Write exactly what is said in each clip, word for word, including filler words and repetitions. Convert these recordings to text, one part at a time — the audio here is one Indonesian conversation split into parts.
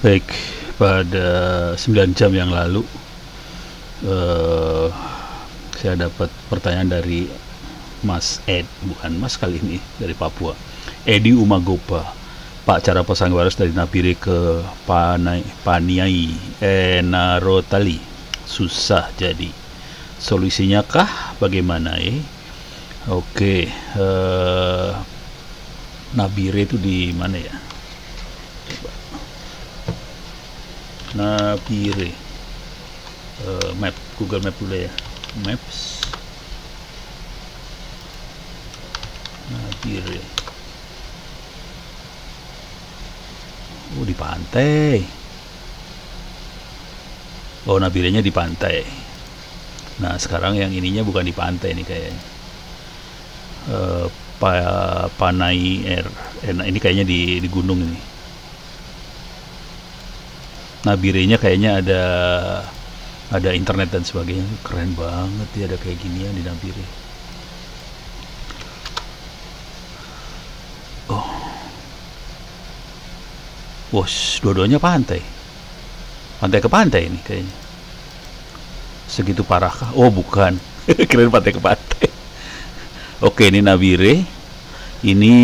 Baik, pada sembilan jam yang lalu uh, saya dapat pertanyaan dari Mas Ed, bukan Mas kali ini, dari Papua. Edi Umagopa. Pak, cara pasang baras dari Nabire ke Panai, Paniai Enarotali susah jadi. Solusinya kah? Bagaimana eh? Oke, uh, Nabire itu di mana ya? Coba. Nabire. Uh, map, Google Map dulu ya. Maps. Nabire. Oh, di pantai. Oh, Nabirenya di pantai. Nah, sekarang yang ininya bukan di pantai nih kayaknya. Uh, pa, Panai Air. Eh, ini kayaknya di, di gunung ini. Nabirenya kayaknya ada ada internet dan sebagainya. Keren banget ya, ada kayak ginian di Nabire. Oh. Wos, dua-duanya pantai. Pantai ke pantai ini kayaknya. Segitu parahkah? Oh, bukan. Keren pantai ke pantai. Oke, ini Nabire. Ini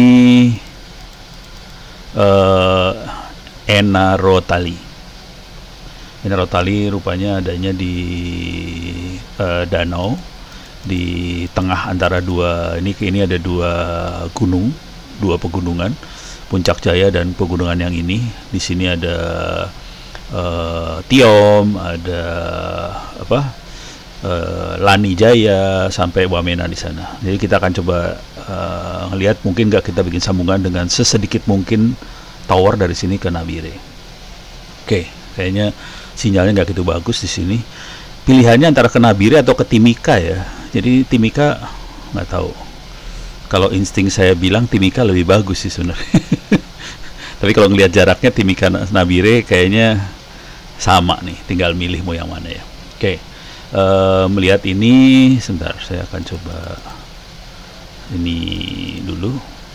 uh, Enarotali. Enarotali rupanya adanya di uh, danau di tengah antara dua ini ini ada dua gunung, dua pegunungan, Puncak Jaya dan pegunungan yang ini. Di sini ada uh, Tiom, ada apa? Uh, Lani Jaya sampai Wamena di sana. Jadi kita akan coba uh, ngelihat mungkin nggak kita bikin sambungan dengan sesedikit mungkin tower dari sini ke Nabire. Oke, kayaknya sinyalnya nggak gitu bagus di sini. Pilihannya antara ke Nabire atau ke Timika ya. Jadi Timika nggak tahu. Kalau insting saya bilang Timika lebih bagus sih sebenarnya. Tapi kalau ngelihat jaraknya Timika Nabire kayaknya sama nih. Tinggal milih mau yang mana ya. Oke. Uh, melihat ini sebentar, saya akan coba ini dulu.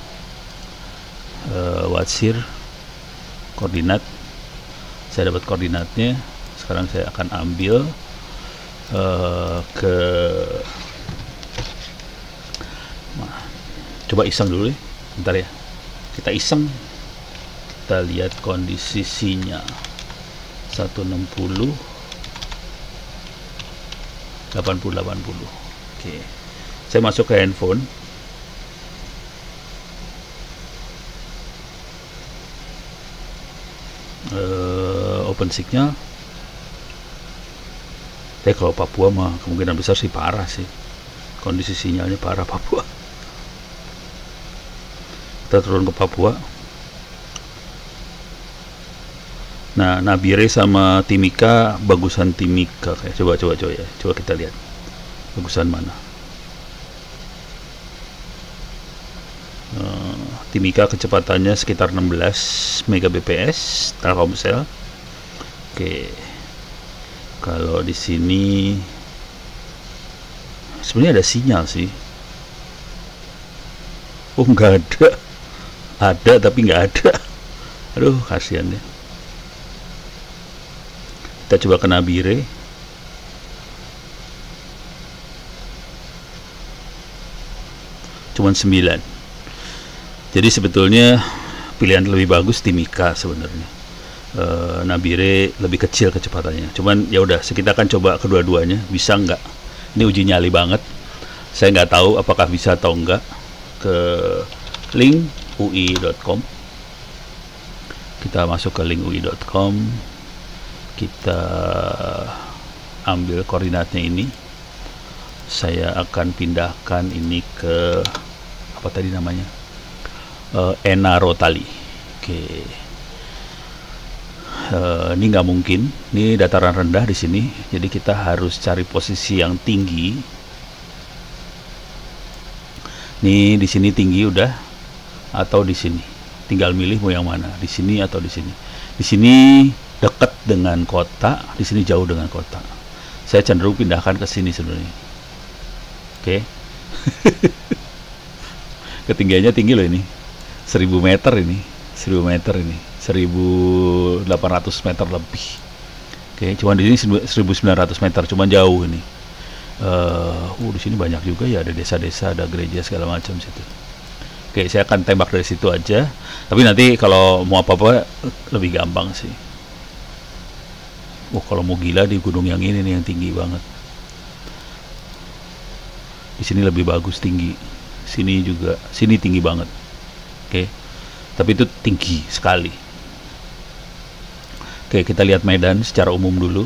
Uh, Watsir koordinat. Saya dapat koordinatnya. Sekarang saya akan ambil uh, ke nah, coba iseng dulu ya. Bentar ya. Kita iseng. Kita lihat kondisi sinyal seratus enam puluh delapan puluh delapan puluh. Oke. Saya masuk ke handphone. Uh, open signal. Tapi kalau Papua mah kemungkinan besar sih parah sih. Kondisi sinyalnya parah Papua. Kita turun ke Papua. Nah, Nabire sama Timika, bagusan Timika kayak. Coba coba coba ya. Coba kita lihat. Bagusan mana? Uh, Timika kecepatannya sekitar enam belas megabps Telkomsel. Oke. Kalau di sini sebenarnya ada sinyal sih. Oh, nggak ada. Ada tapi nggak ada. Aduh, kasihan deh. Kita coba ke Nabire. Cuman sembilan. Jadi sebetulnya pilihan lebih bagus Timika sebenarnya. E, Nabire lebih kecil kecepatannya. Cuman ya udah, kita akan coba kedua-duanya. Bisa nggak? Ini uji nyali banget. Saya nggak tahu apakah bisa atau enggak. Ke link U I dot com. Kita masuk ke link U I dot com. Kita ambil koordinatnya ini. Saya akan pindahkan ini ke apa tadi namanya, uh, Enarotali. Oke. Uh, ini nggak mungkin. Ini dataran rendah di sini. Jadi kita harus cari posisi yang tinggi. Nih di sini tinggi udah, atau di sini. Tinggal milih mau yang mana. Di sini atau di sini. Di sini dekat dengan kota, di sini jauh dengan kota. Saya cenderung pindahkan ke sini sebenarnya. Oke. Ketinggiannya tinggi loh ini. seribu meter ini. seribu meter ini. seribu delapan ratus meter lebih. Oke, cuman di sini seribu sembilan ratus meter, cuman jauh ini. Uh, uh di sini banyak juga ya, ada desa-desa, ada gereja segala macam situ. Oke, saya akan tembak dari situ aja. Tapi nanti kalau mau apa-apa lebih gampang sih. Oh, kalau mau gila di gunung yang ini nih yang tinggi banget. Di sini lebih bagus tinggi. Sini juga, sini tinggi banget. Oke. Tapi itu tinggi sekali. Oke, kita lihat medan secara umum dulu.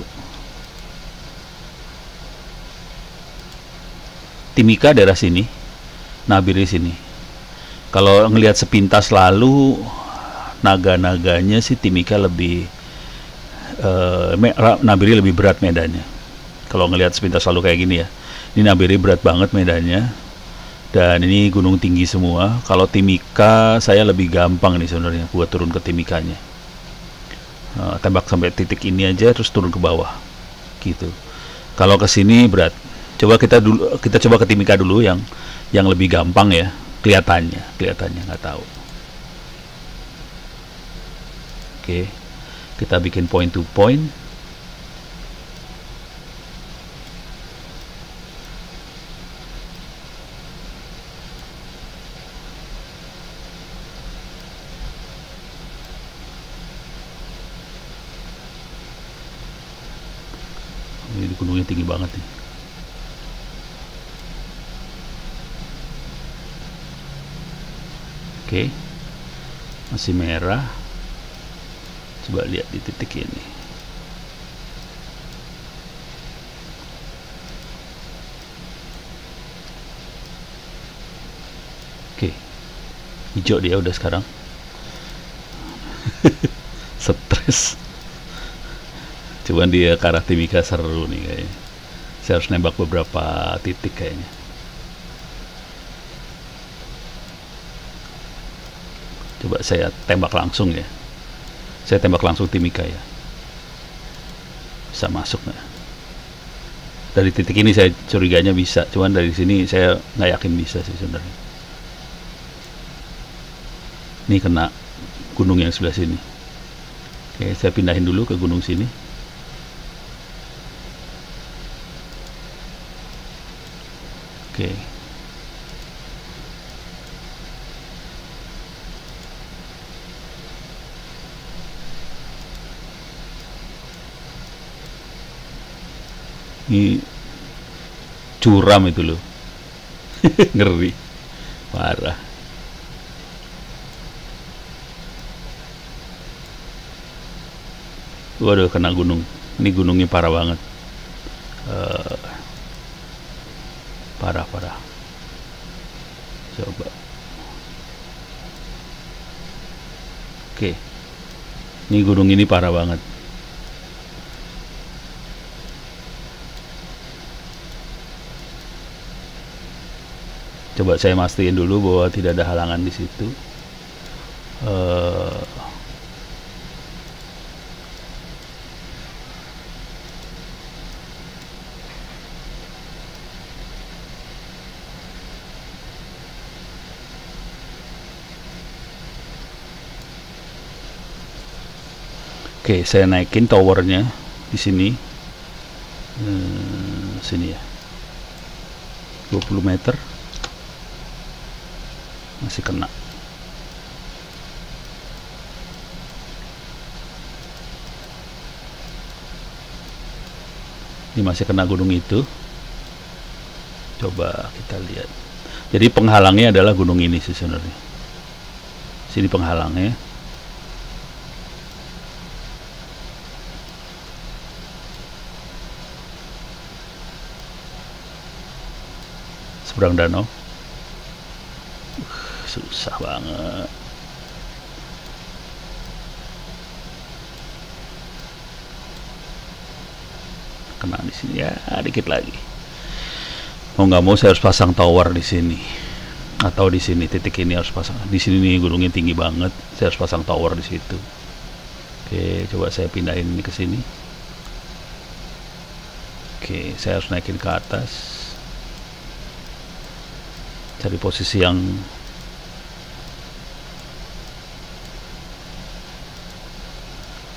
Timika daerah sini, Nabire sini. Kalau ngelihat sepintas lalu, naga-naganya sih Timika lebih, uh, Nabire lebih berat medannya. Kalau ngelihat sepintas lalu kayak gini ya, ini Nabire berat banget medannya. Dan ini gunung tinggi semua. Kalau Timika saya lebih gampang nih sebenarnya buat turun ke Timikanya. Uh, tembak sampai titik ini aja terus turun ke bawah gitu. Kalau ke sini berat. Coba kita dulu kita coba ke Timika dulu yang yang lebih gampang ya, kelihatannya, kelihatannya nggak tahu. Oke. Kita bikin point to point. Ini gunungnya tinggi banget nih. Oke, masih merah. Coba lihat di titik ini. Oke, hijau dia udah sekarang. Stres. Cuman dia ke arah Timika seru nih kayaknya. Saya harus nembak beberapa titik kayaknya. Coba saya tembak langsung ya. Saya tembak langsung Timika ya. Bisa masuk nggak? Dari titik ini saya curiganya bisa. Cuman dari sini saya nggak yakin bisa sih sebenarnya. Ini kena gunung yang sebelah sini. Oke, saya pindahin dulu ke gunung sini. Oke. Ini curam itu loh. Ngeri. Parah. Waduh, kena gunung. Ini gunungnya parah banget. Uh, parah parah. Coba. Oke. Ini gunung ini parah banget. Coba saya mastiin dulu bahwa tidak ada halangan di situ. Uh, Oke, saya naikin towernya di sini, hmm, sini ya, dua puluh meter, masih kena. Ini masih kena gunung itu. Coba kita lihat. Jadi penghalangnya adalah gunung ini sih sebenarnya. Sini penghalangnya. Seberang danau. Uh, susah banget. Kena di sini ya, dikit lagi. Mau nggak mau saya harus pasang tower di sini atau di sini, titik ini harus pasang. Di sini nih gunungnya tinggi banget, saya harus pasang tower di situ. Oke, coba saya pindahin ini ke sini. Oke, saya harus naikin ke atas. Cari posisi yang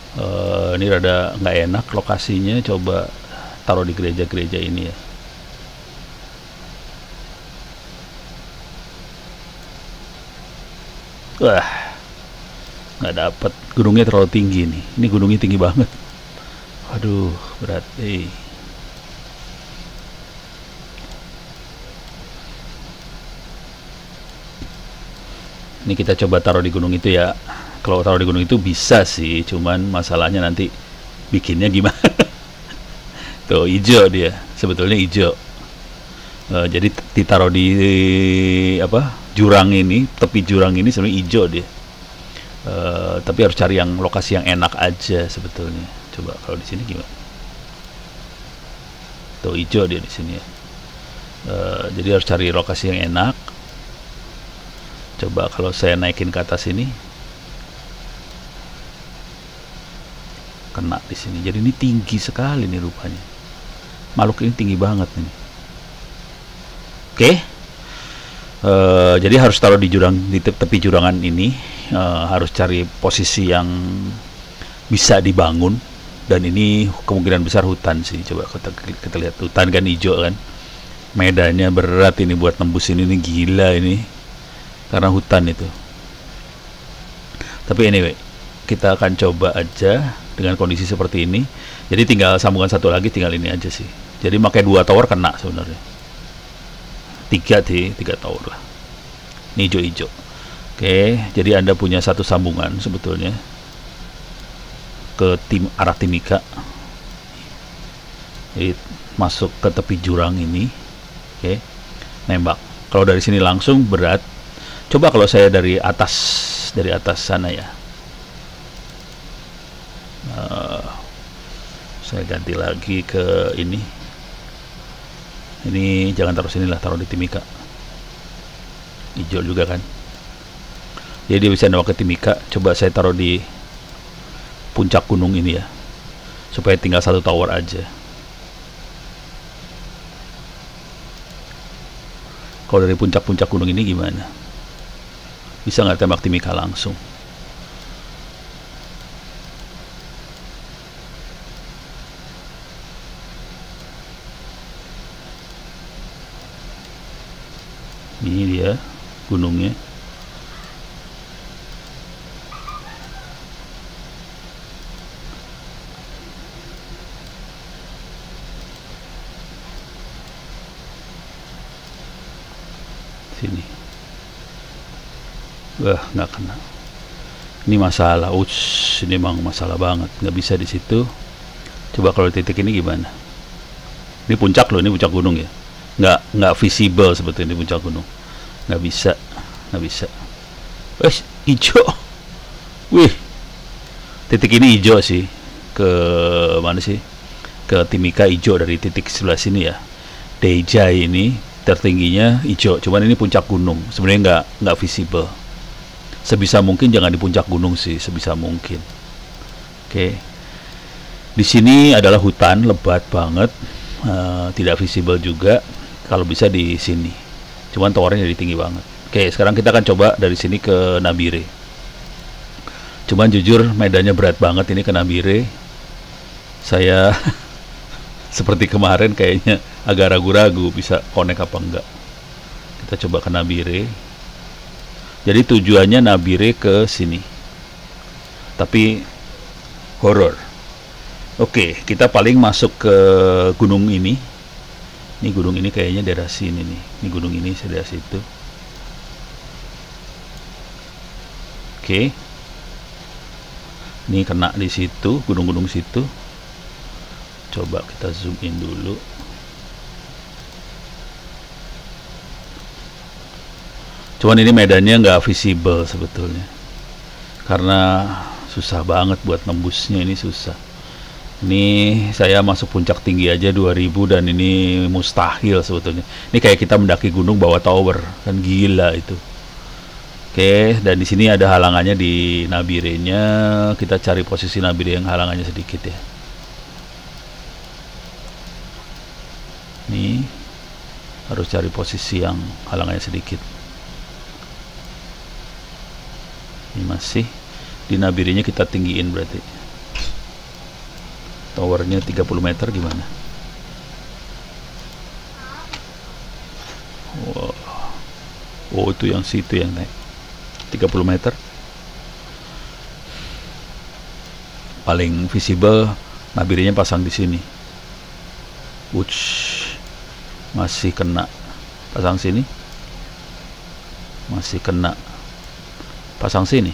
Uh, ini rada nggak enak lokasinya, coba taruh di gereja-gereja ini ya. Wah, nggak dapat, gunungnya terlalu tinggi nih. Ini gunungnya tinggi banget. Waduh, berat. Eh. Ini kita coba taruh di gunung itu ya. Kalau taruh di gunung itu bisa sih, cuman masalahnya nanti bikinnya gimana. Tuh hijau dia, sebetulnya hijau. Uh, jadi ditaruh di apa jurang ini, tepi jurang ini sebenarnya hijau dia. Uh, tapi harus cari yang lokasi yang enak aja sebetulnya. Coba kalau di sini gimana? Tuh hijau dia di sini ya. Uh, jadi harus cari lokasi yang enak. Coba kalau saya naikin ke atas ini, kena di sini. Jadi ini tinggi sekali nih rupanya. Makhluk ini tinggi banget nih. Oke. Okay. Uh, jadi harus taruh di jurang, di tepi jurangan ini. Uh, harus cari posisi yang bisa dibangun, dan ini kemungkinan besar hutan sih. Coba kita, kita lihat hutan kan hijau kan. Medannya berat ini buat nembus ini, ini gila ini. Karena hutan itu. Tapi anyway, kita akan coba aja dengan kondisi seperti ini. Jadi tinggal sambungan satu lagi, tinggal ini aja sih. Jadi pakai dua tower kena sebenarnya. Tiga sih, tiga tower lah. Ini hijau-hijau. Oke, jadi Anda punya satu sambungan sebetulnya ke tim arah Timika. Jadi masuk ke tepi jurang ini. Oke, nembak. Kalau dari sini langsung berat. Coba kalau saya dari atas, dari atas sana ya. Uh, saya ganti lagi ke ini. Ini jangan taruh sini lah, taruh di Timika. Hijau juga kan. Jadi dia bisa nembak ke Timika. Coba saya taruh di puncak gunung ini ya, supaya tinggal satu tower aja. Kalau dari puncak-puncak gunung ini gimana? Bisa nggak tembak Timika langsung? Ini dia gunungnya. Sini. Wah, nggak kena. Ini masalah. Uts, ini memang masalah banget. Nggak bisa di situ. Coba kalau titik ini gimana? Ini puncak loh, ini puncak gunung ya. Nggak nggak visible sebetulnya di puncak gunung. Nggak bisa, nggak bisa. Eh, hijau. Wih, titik ini hijau sih. Ke mana sih? Ke Timika hijau dari titik sebelah sini ya. Deja ini tertingginya hijau. Cuman ini puncak gunung. Sebenarnya nggak nggak visible. Sebisa mungkin jangan di puncak gunung sih, sebisa mungkin. Oke. Di sini adalah hutan lebat banget, uh, tidak visible juga. Kalau bisa di sini. Cuman towernya jadi tinggi banget. Oke, sekarang kita akan coba dari sini ke Nabire. Cuman jujur medannya berat banget ini ke Nabire. Saya seperti kemarin kayaknya agak ragu-ragu bisa connect apa enggak. Kita coba ke Nabire. Jadi tujuannya Nabire ke sini. Tapi horor. Oke, kita paling masuk ke gunung ini. Ini gunung ini kayaknya daerah sini nih. Ini gunung ini daerah situ. Oke. Ini kena di situ, gunung-gunung situ. Coba kita zoom in dulu. Cuman ini medannya nggak visible sebetulnya. Karena susah banget buat nembusnya, ini susah. Ini saya masuk puncak tinggi aja dua ribu dan ini mustahil sebetulnya. Ini kayak kita mendaki gunung bawa tower, kan gila itu. Oke, dan di sini ada halangannya di Nabire-nya. Kita cari posisi Nabire yang halangannya sedikit ya. Nih, harus cari posisi yang halangannya sedikit. Ini masih di Nabire-nya kita tinggiin berarti. Towernya tiga puluh meter gimana? Wow. Oh, itu yang situ yang naik tiga puluh meter. Paling visible Nabire-nya pasang di sini. Wush, masih kena. Pasang sini, masih kena. Pasang sini,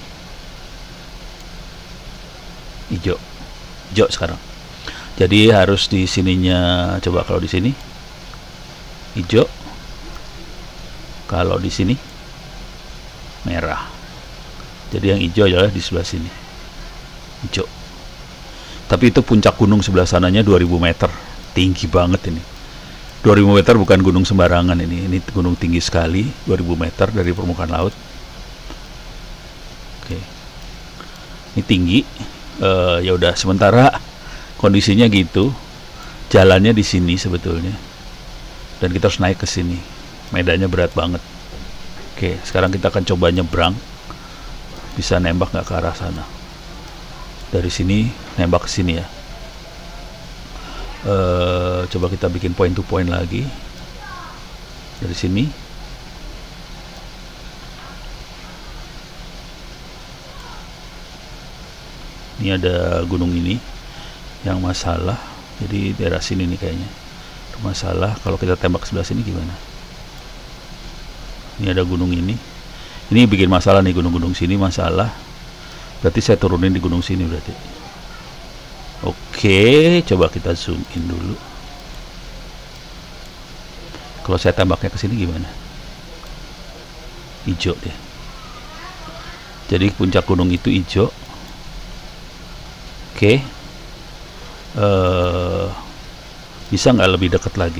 hijau, hijau sekarang. Jadi harus di sininya. Coba kalau di sini hijau, kalau di sini merah. Jadi yang hijau adalah di sebelah sini, hijau. Tapi itu puncak gunung sebelah sananya dua ribu meter, tinggi banget ini. dua ribu meter bukan gunung sembarangan ini. Ini gunung tinggi sekali, dua ribu meter dari permukaan laut. Oke. Ini tinggi. Uh, ya udah, sementara kondisinya gitu. Jalannya di sini sebetulnya. Dan kita harus naik ke sini. Medannya berat banget. Oke, sekarang kita akan coba nyebrang. Bisa nembak nggak ke arah sana? Dari sini nembak ke sini ya. Uh, coba kita bikin point to point lagi dari sini. Ini ada gunung ini yang masalah, jadi daerah sini nih kayaknya masalah. Kalau kita tembak sebelah sini gimana? Ini ada gunung ini, ini bikin masalah nih, gunung-gunung sini masalah. Berarti saya turunin di gunung sini berarti. Oke, coba kita zoom in dulu. Kalau saya tembaknya ke sini gimana? Hijau deh. Jadi puncak gunung itu hijau. Oke. Uh, bisa nggak lebih dekat lagi?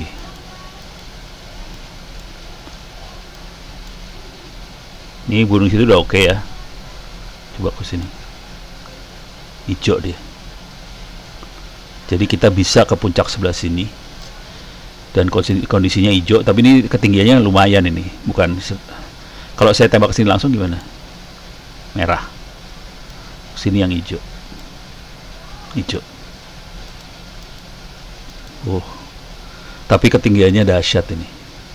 Ini gunung situ udah oke ya. Coba ke sini. Hijau dia. Jadi kita bisa ke puncak sebelah sini dan kondisinya hijau, tapi ini ketinggiannya lumayan ini. Bukan, kalau saya tembak ke sini langsung gimana? Merah. Sini yang hijau. Hijau. Oh. Tapi ketinggiannya dahsyat ini.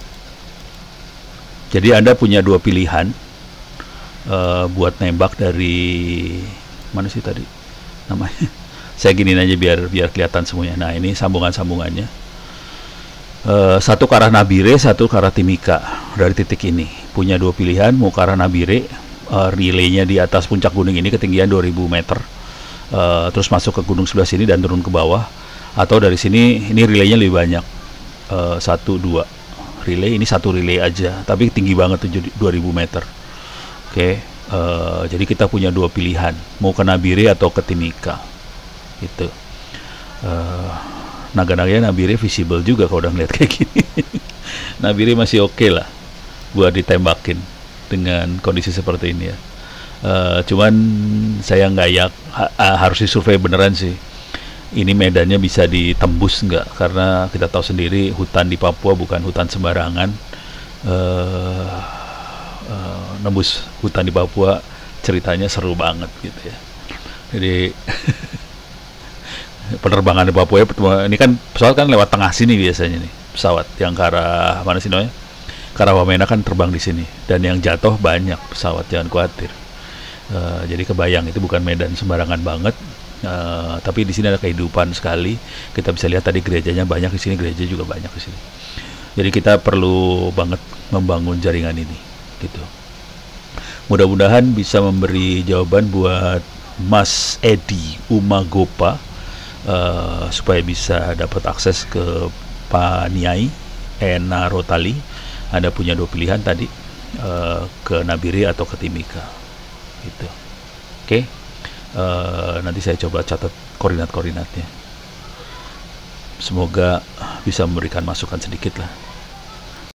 Jadi Anda punya dua pilihan uh, buat nembak dari mana sih tadi namanya? Saya giniin aja biar biar kelihatan semuanya. Nah, ini sambungan-sambungannya. Uh, satu ke arah Nabire, satu ke arah Timika. Dari titik ini punya dua pilihan, mau ke arah Nabire, uh, relaynya di atas puncak gunung ini ketinggian dua ribu meter, uh, terus masuk ke gunung sebelah sini dan turun ke bawah. Atau dari sini, ini relaynya lebih banyak, uh, satu dua relay. Ini satu relay aja, tapi tinggi banget tuh, dua ribu meter. Oke, okay. uh, jadi kita punya dua pilihan, mau ke Nabire atau ke Timika. Itu uh, naga-naganya Nabire visible juga kalau udah ngeliat kayak gini. Nabire masih oke okay lah buat ditembakin dengan kondisi seperti ini ya. Uh, cuman saya nggak yak ha harus disurvei beneran sih. Ini medannya bisa ditembus nggak? Karena kita tahu sendiri hutan di Papua bukan hutan sembarangan. Uh, uh, nembus hutan di Papua ceritanya seru banget gitu ya. Jadi penerbangan di Papua ya, ini kan pesawat kan lewat tengah sini biasanya nih, pesawat yang ke arah mana sih namanya, ke arah Wamena kan terbang di sini, dan yang jatuh banyak pesawat, jangan khawatir. Uh, jadi kebayang itu bukan medan sembarangan banget, uh, tapi di sini ada kehidupan sekali. Kita bisa lihat tadi gerejanya banyak di sini, gereja juga banyak di sini. Jadi kita perlu banget membangun jaringan ini, gitu. Mudah-mudahan bisa memberi jawaban buat Mas Edi Umagopa. Uh, supaya bisa dapat akses ke Paniai Ena Rotali. Anda punya dua pilihan tadi, uh, ke Nabire atau ke Timika gitu. Oke, okay. uh, nanti saya coba catat koordinat-koordinatnya. Semoga bisa memberikan masukan sedikit lah.